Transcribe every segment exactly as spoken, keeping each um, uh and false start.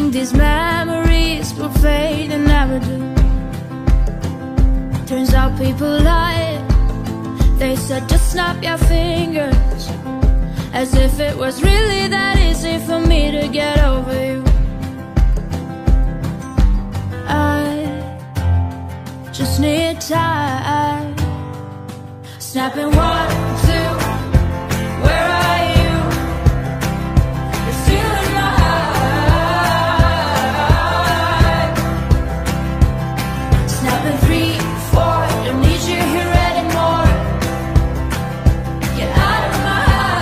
think these memories will fade and never do. Turns out people lie. They said just snap your fingers, as if it was really that easy for me to get over you. I just need time. Snapping one, two, where are you? You're still in my heart. Snapping three, four, don't need you here anymore. Get out of my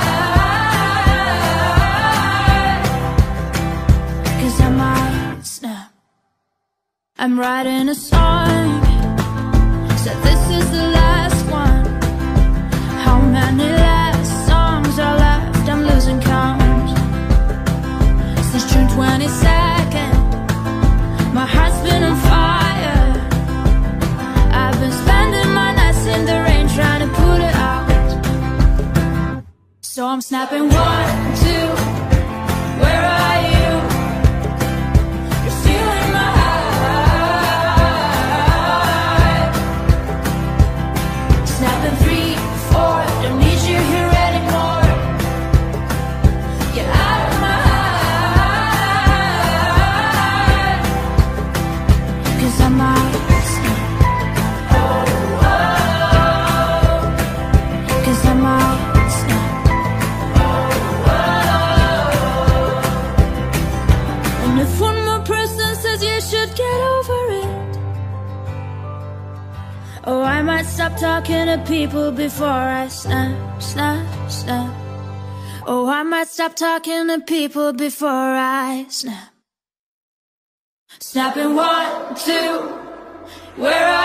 heart, 'cause I might snap. I'm writing a song, said this is the last one. How many last songs are left? I'm losing count. Since June twenty-second, my heart's been on fire. I've been spending my nights in the rain trying to put it out. So I'm snapping one, two, where are you? You're still in my heart. Snapping three, four, don't need you here anymore. Get out of my heart, 'cause I might snap. Oh, oh, 'cause I might snap. Oh, oh. And if one more person says you should get over it, oh, I might stop talking to people before I snap, snap, snap. Oh, I might stop talking to people before I snap. Snapping one, two, where